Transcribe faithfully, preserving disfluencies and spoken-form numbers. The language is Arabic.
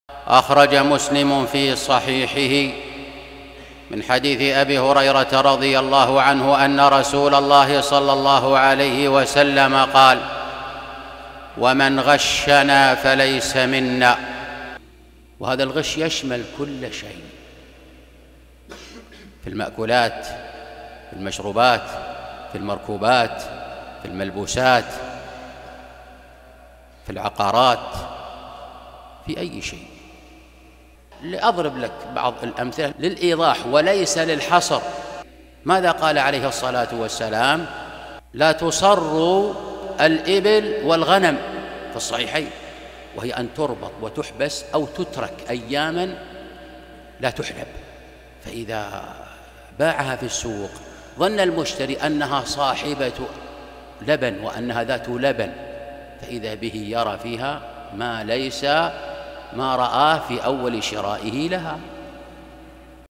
أخرج مسلم في صحيحه من حديث أبي هريرة رضي الله عنه أن رسول الله صلى الله عليه وسلم قال: ومن غشنا فليس منا. وهذا الغش يشمل كل شيء، في المأكولات، في المشروبات، في المركوبات، في الملبوسات، في العقارات، في أي شيء. لأضرب لك بعض الأمثلة للإيضاح وليس للحصر. ماذا قال عليه الصلاة والسلام؟ لا تصروا الإبل والغنم في الصحيحين، وهي أن تربط وتحبس أو تترك أياما لا تحلب، فإذا باعها في السوق ظن المشتري أنها صاحبة لبن وأنها ذات لبن، فإذا به يرى فيها ما ليس ما رآه في أول شرائه لها.